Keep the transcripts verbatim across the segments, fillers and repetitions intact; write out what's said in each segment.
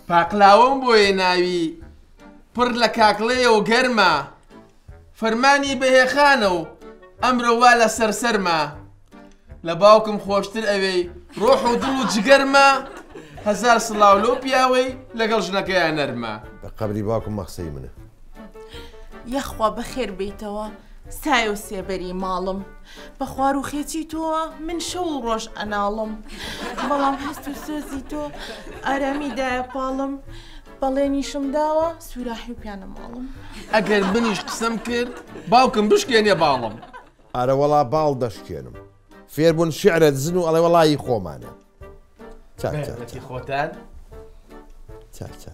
پاقلاوەم بۆیە ناوی پڕ لە کاکڵەیە و گەرمە فەرمانی بەهێخانە و ئەمرە وا لە سەرسەرمە لە باوکم خۆشتر ئەوەی ڕۆح و دڵ و جگەرمە هەزار سڵاو لەو پیاوەی لەگەڵ ژنەکەیان نەرمە. بە قەبری باوکم مەخسەی منە. یەخوا بەخێر بیتەوە سایە و سێبەری ماڵم بە خوار و خێچی تۆوە من شەو و ڕۆژ ئەناڵم بەڵام هەست و سۆزی تۆ ئارامیدایە پاڵم بەڵێنیشم داوە سوراحی و پیانە ماڵم. ئەگەر منیش قسەم کرد باوکم بشکێنێ باڵم. ئارە وەڵا باڵ دەشکێنم فێربوون شعرە دزن و ئەڵێ وەڵایی خۆمانە. چاکی خۆتان چاچە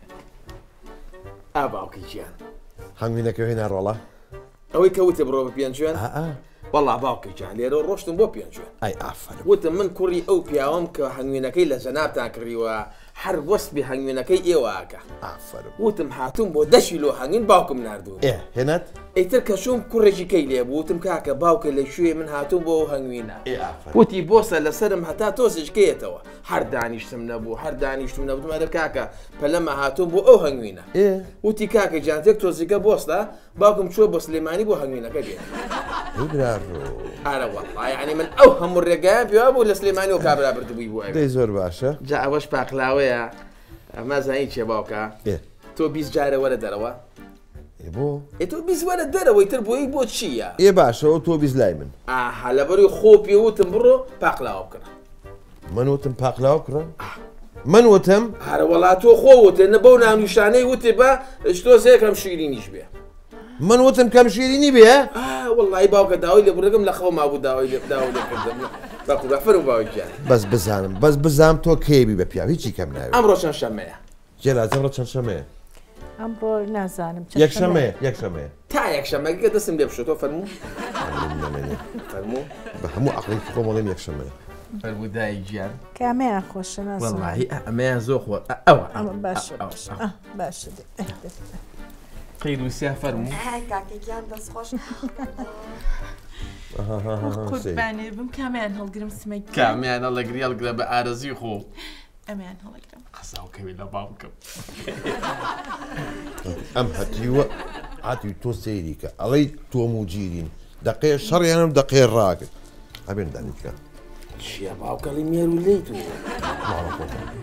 ئا باوکی گیان هەنگوینەکە هێنا ڕۆڵە ئەوەی کەوتە بڕۆ بە پێنجوێن وەڵا باوکی گیان لێرە ڕۆشتم بۆ پێنجوێن. ئەی ئافرە وتم من کوڕی ئەو پیاوەم کە هەنگوینەکەی لە جەنابتان کڕیوە هەر وەسبی هەنگوینەکەی ئێوەکە. ئافرە وتم هاتووم بۆ دەشی لۆ هەنگین باوکم نردوون. ئێ هێنەت ئەیتر کەشوم کوڕێکی کەی لێ بوو وتم کاکە باوکە لە شوێ من هاتووم بۆ هەنگوینە. وتی بۆسە لەسرم هەتا تۆزیشکێتەوە هەر دانیشتم نەبوو هەر دانیشتم نەبوو مەدە کاکە پەلەمە هاتووم بۆ ئەو هەنگوینە. وتی کاکە جانتێک تۆزیکە بۆستە باوکم چوە بۆ سلێمانی بۆ هەنگوینەکە بێت. ئارە وەڵڵا یعنی من ئەو هەموو ڕێگایان پێوا بوو لە سلێمانی و کابرا بردبووی بوو. دەی زۆر باشە جا ئەوەش پاقلاوەیە ئەمە زانی چێ باوکە تۆ بیست جارە وەرە دەرەوە بۆ تۆ بیست وەرە دەرەوەی تر بۆی بۆ چییە؟ ئێ باشەوە تۆ بیست لای من ئاها لەبەروی خۆ پێوتم بڕۆ پاقلاوە بکڕە. من وتم پاقلاوە بکڕە؟ من وتم هەرە وەڵا تۆ خۆ وتێ نە بەو ناونیشانەی وتێ بە شتۆ سێکەم شیرینیش بێ. من وتم کەم شیرینی بێ؟ وەڵڵی باوکە داوای لێ بڕێگەم لە خەو مابوو داوای لێ داوا لێ کردم باکو بەفەر و باوکیان. بەس بزانم بەس بزانم تۆ کێبی بە پیاو هیچی کەم ناوێت. ئەمڕۆ چەند شەمەیە؟ جێراز ئەمڕۆ چەند شەمەیە؟ ئەمڕۆ نازانم یەکشەمەیە یەکشەمەیە تا یەکشەمەکە دەستم لێ بشۆ تۆ فەرموو فەرموو بە هەموو عەقڵێکی خۆم وەڵێم یەکشەمەیە. فەرموو دایی گیان کامیان خۆشە نازانم. وەڵڵاهی ئەمەیان زۆر خۆ ئەوە باشە باشە قەید وسیا فەرموو کاکێکیان دەست خۆش قوربانێ بم کامیان هەڵگرم سمەی کامیان هەڵەگری هەڵگرە بە ئارەزی خۆ ئەمیان هەڵەگرم قەساوکەوی لە باوکم. ئەم هەتیوە هاتی تۆ سەیریکە ئەڵەی تۆم و جیرین دەقەیە شەڕیانم دەقەیە ڕاگرت ئەبێن دانیکە چییە باوکەڵی مێر و لێیت و